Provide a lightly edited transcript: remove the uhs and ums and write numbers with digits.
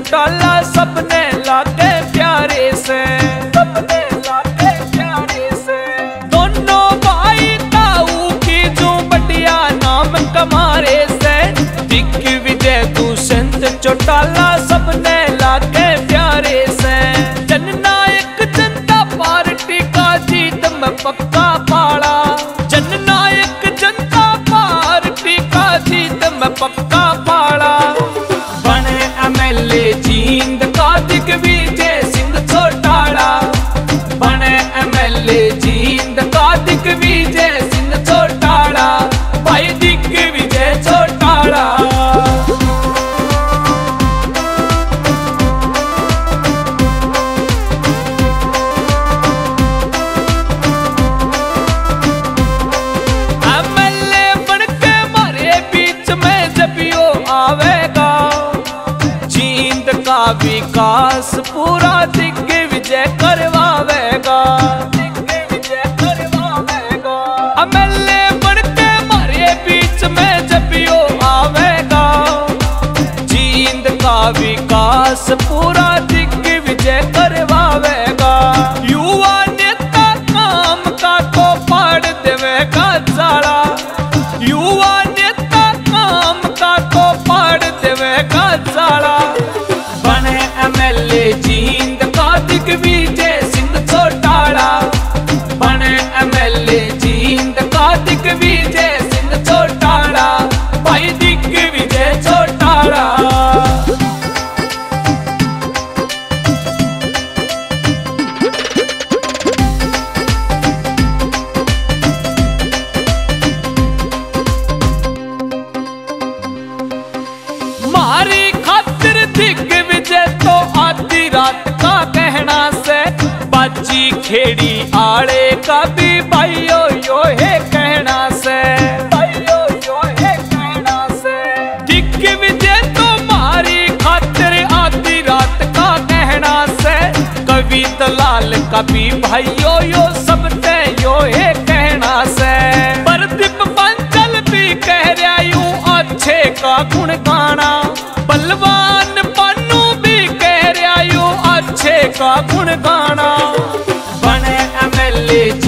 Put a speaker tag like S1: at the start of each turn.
S1: चौटाला सबने लागे प्यारे से, सबने लागे प्यारे से। दोनों भाई ताऊ की जो बढ़िया नाम कमारे से, दिग्विजय दुष्यंत चौटाला सबने लागे प्यारे से। जननायक जनता पार्टी का जीत में पक्का पाला, जननायक जनता पार्टी का जीत में पक्का पाला। बने एमएलए जींद का दिग्विजय सिंह चौटाला, बने एमएलए जींद का दिग्विजय सिंह चौटाला, भाई दिग्विजय चौटाला। एमएलए बनके मारे बीच में जब यो आवेगा, जींद का विकास पूरा दिग्विजय करवावेगा, दिग्विजय करवावेगा। एमएलए बनके मारे बीच में जब यो आवेगा, जींद का विकास पूरा दिग्विजय करवावेगा। युवा नेता काम का तो पाड़ देवेगा जाड़ा, युवा नेता काम का तो पाड़ देवेगा जाड़ा। बने एमएलए जींद का दिग्विजय सिंह चौटाला, बने एमएलए जींद का दिग्विजय सिंह चौटाला, भाई दिग्विजय चौटाला। मारी खातिर दिग्विजय तो आधी रात का कहना से, बाजी खेड़ी आड़े का भी भाइयों यो है कहना से, भाइयों यो है कहना से। दिग्विजय तो मारी खातिर आधी रात का कहना से, कवि दलाल का भी भाइयों यो सबने यो है कहना से। प्रदीप पांचल भी कह रहा यूं अच्छे का गुण गाना, बलवान पानू भी कह रहा यूं अच्छे का गुण गाना। बने एमएलए